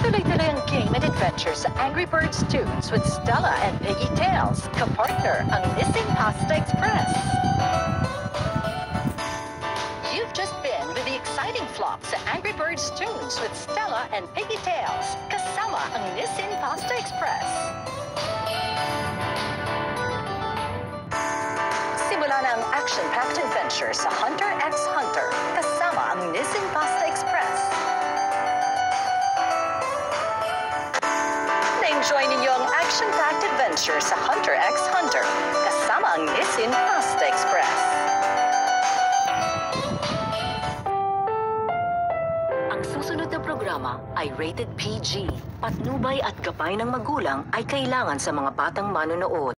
Tuloy-tuloy ang game and adventure sa Angry Birds Toons with Stella and Piggy Tails. Kapartner ang Missing Pasta Express. You've just been with the exciting flop sa Angry Birds Toons with Stella and Piggy Tails. Kasama ang Missing Pasta Express. Simula na ang action-packed adventure sa Hunter x Hunter. Kasama ang Missing Pasta Express. Na-enjoy ninyo ang action-packed adventure sa Hunter x Hunter. Kasama ang Missing Pasta Express. Ang susunod na programa ay rated PG. Patnubay at gabay ng magulang ay kailangan sa mga batang manonood.